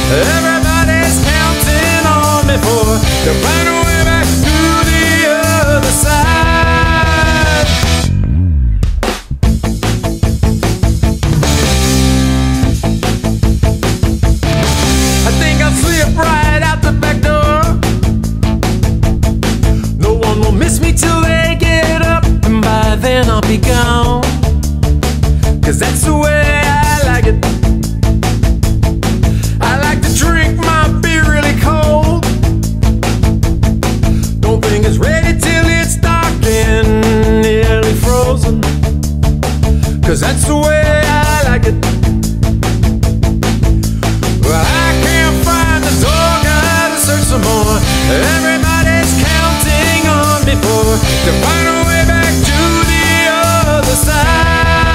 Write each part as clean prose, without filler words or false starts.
Everybody's counting on me to find a way back to the other side. I think I'll slip right out the back door. No one will miss me till they get up, and by then I'll be gone. 'Cause that's the way I like it. I like to drink my beer really cold. Don't think it's ready till it's dark and nearly frozen. 'Cause that's the way I like it. Well, I can't find the door, gotta search some more. Everybody's counting on me to find a way back to the other side.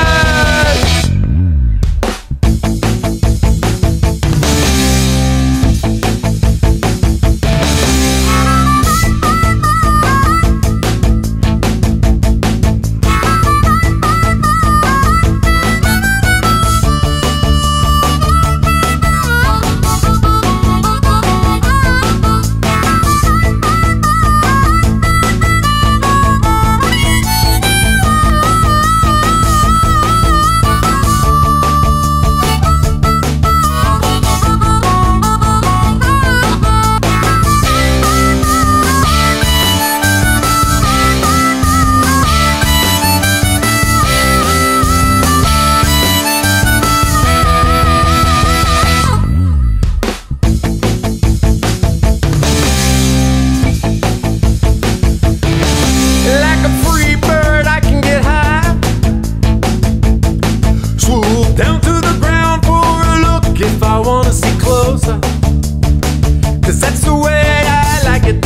Down to the ground for a look if I wanna see closer. 'Cause that's the way I like it.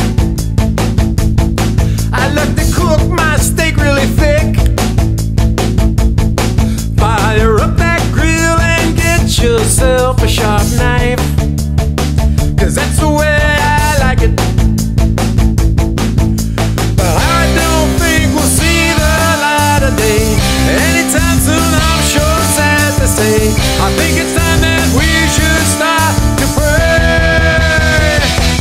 I like to cook my steak really thick. Fire up that grill and get yourself a sharp knife. 'Cause that's the way I like it. But I don't think we'll see the light of day anytime soon, I'm sure. I think it's time that we should start to pray.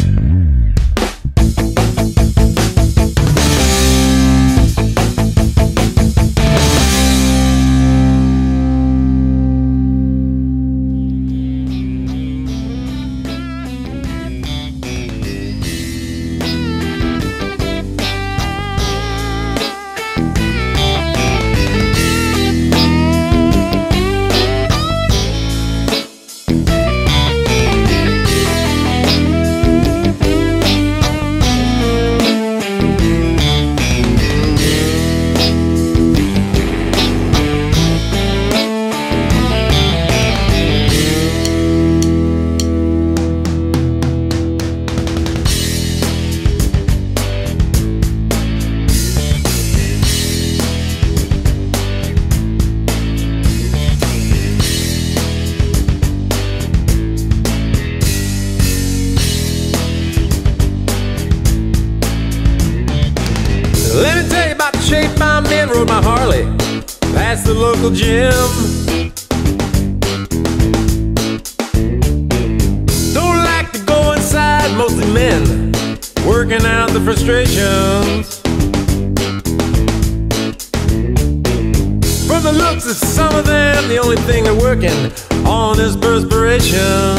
Let me tell you about the shape I'm in. Rode my Harley past the local gym. Don't like to go inside, mostly men working out the frustrations. From the looks of some of them, the only thing they're working on is perspiration.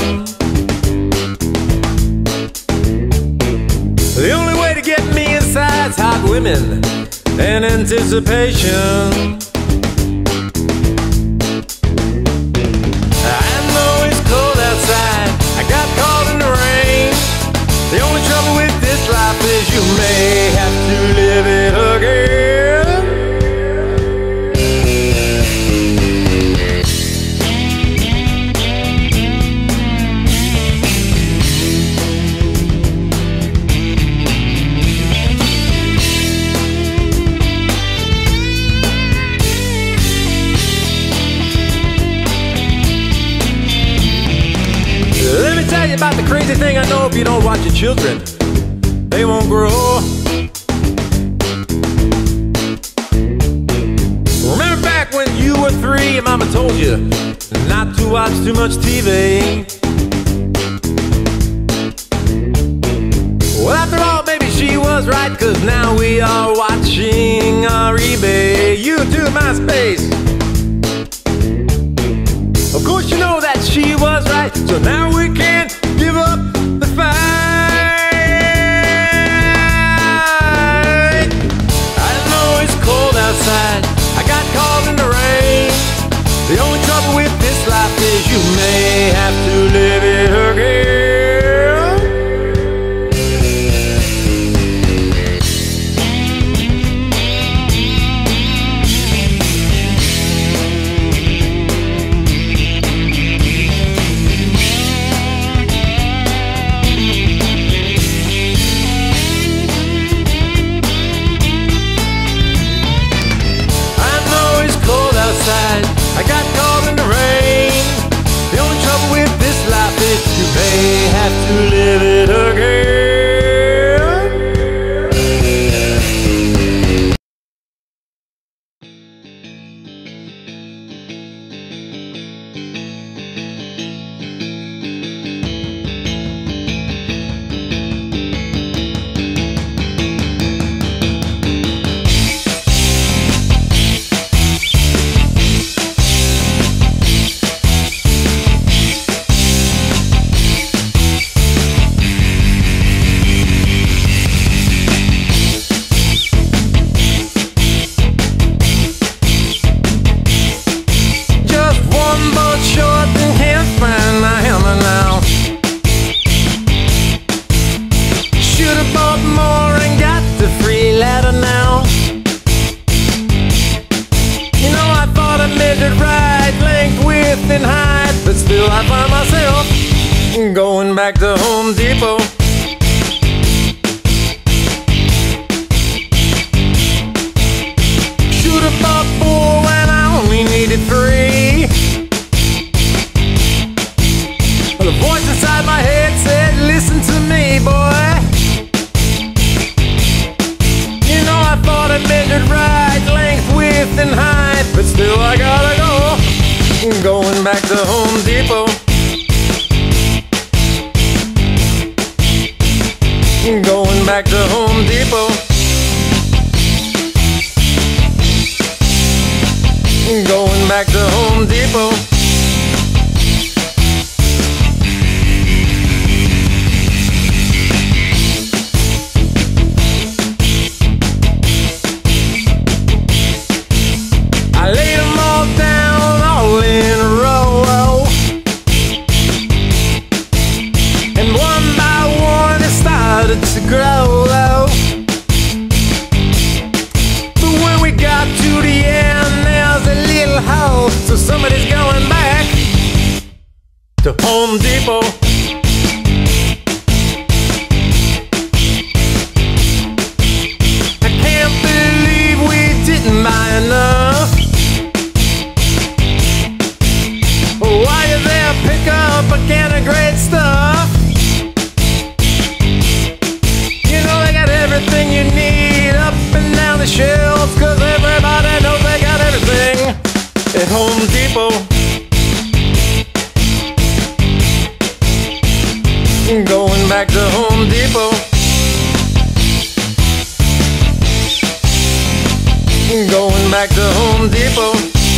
The only way to get me inside's hot women and anticipation. I know it's cold outside, I got caught in the rain. The only trouble with this life is you may have to live it again. About the crazy thing I know, if you don't watch your children, they won't grow. Remember back when you were 3, your mama told you not to watch too much TV. was right, cause now we are watching our eBay, YouTube, MySpace. Of course you know that she was right, so now we can't give up the fight. I know it's cold outside, I got caught in the rain. The only trouble with this life is you may have to live it again. I got caught in the rain. The only trouble with this life is you may have to live it again. But still I find myself going back to Home Depot. Should've bought 4 when I only needed 3. Well, the voice inside my head said, listen to me, boy. You know I thought I measured right, length, width, and height, but still I gotta go. Going back to Home Depot. Going back to Home Depot. Going back to Home Depot. I laid them all down, all in a row, and one by one it started to grow. But when we got to the end, there's a little hole, so somebody's going back to Home Depot. I can't believe we didn't buy enough. While you're there, pick up a can of great stuff. You know they got everything you need up and down the shelves, cause everybody knows they got everything at Home Depot. Going back to Home Depot. Going back to Home Depot.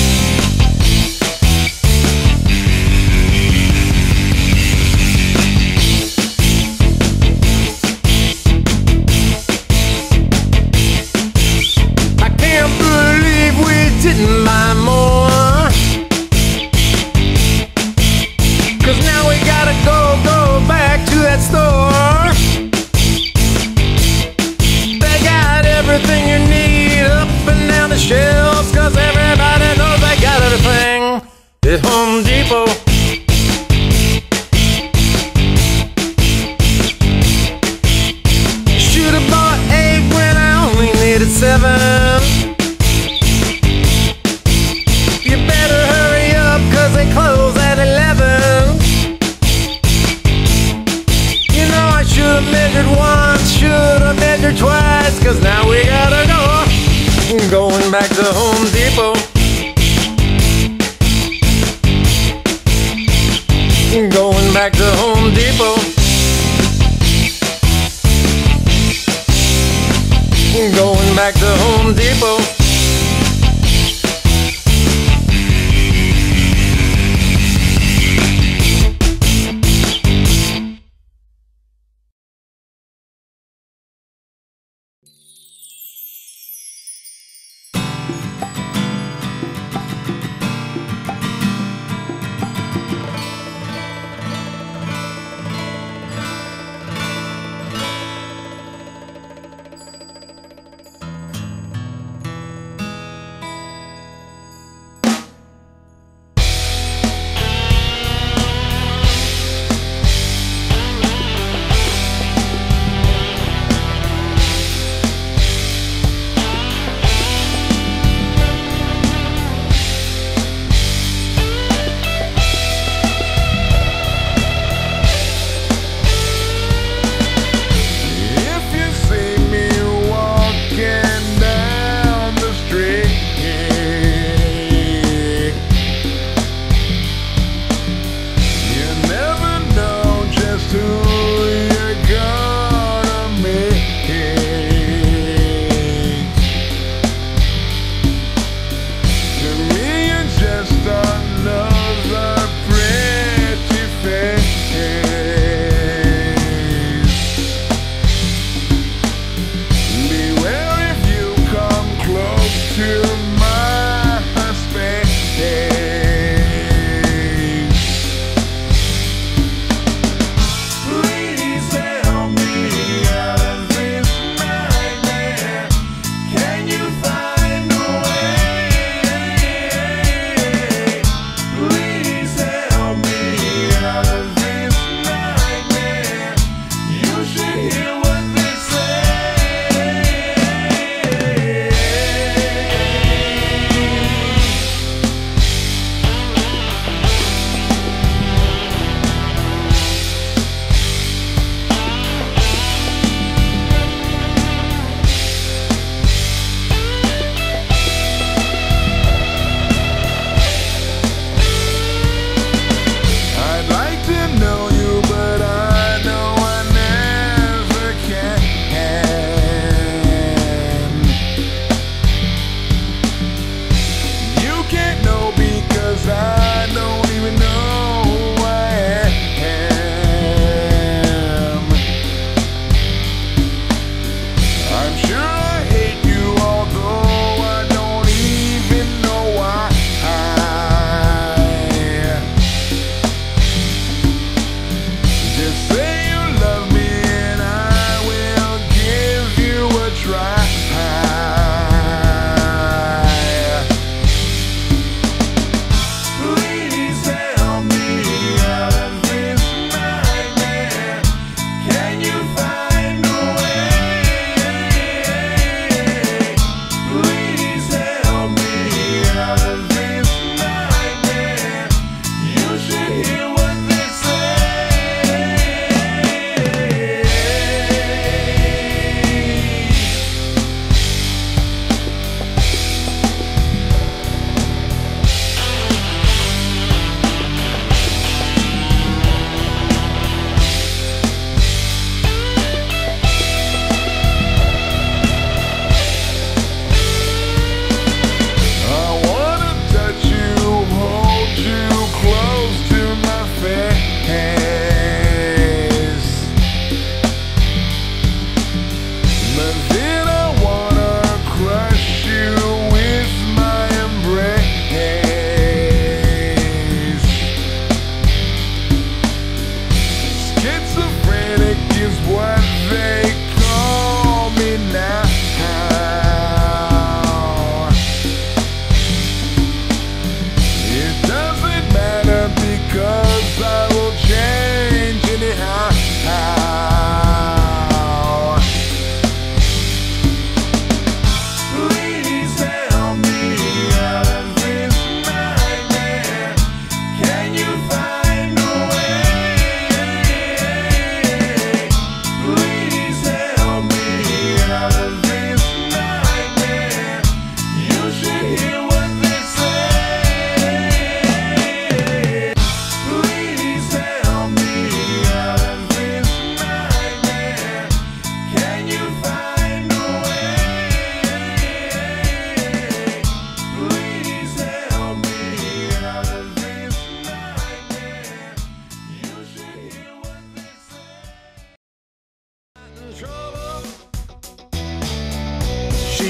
Didn't buy more, cause now we gotta go back to that store. They got everything you need up and down the shelves, cause everybody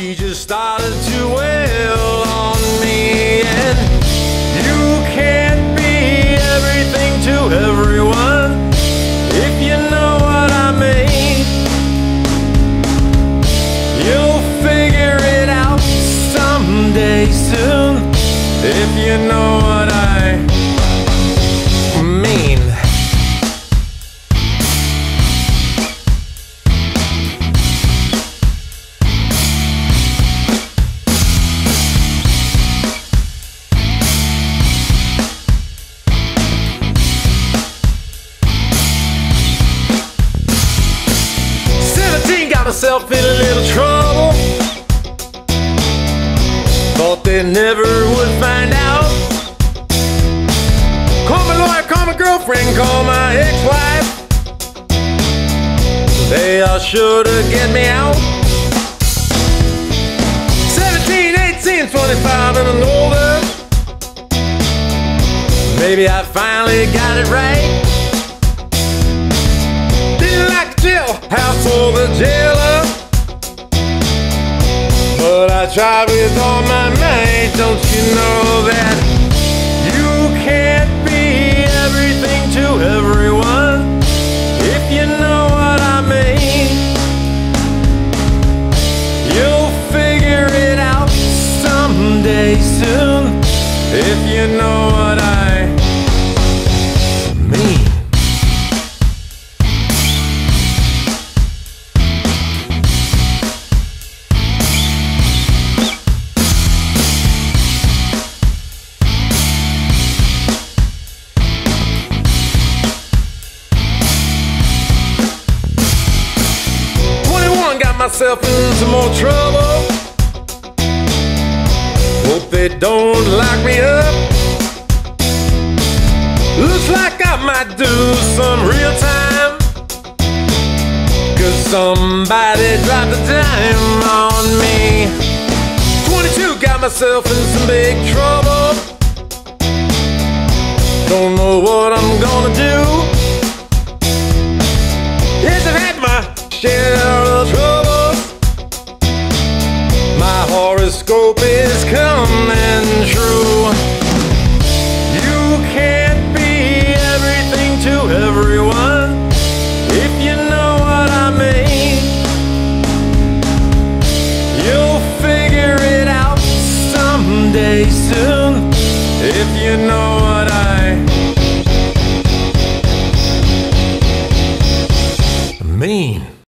She just started to wail on me, and you can't be everything to everyone, if you know what I mean. You'll figure it out someday soon, if you know what I mean. 17, got myself in a little trouble. Thought they never would find out. Call my lawyer, call my girlfriend, call my ex-wife. They are sure to get me out. 17, 18, 25 and older. Maybe I finally got it right. Didn't like the jailhouse or the jailer, but I tried with all my might. Don't you know that you can't be everything to everyone, if you know what I mean. You'll figure it out someday soon, if you know what I mean. Got myself in some more trouble. Hope they don't lock me up. Looks like I might do some real time, 'cause somebody dropped a dime on me. 22, got myself in some big trouble. Don't know what I'm gonna do. Yes, I've had my share of trouble. My horoscope is coming true. You can't be everything to everyone, if you know what I mean. You'll figure it out someday soon, if you know what I mean.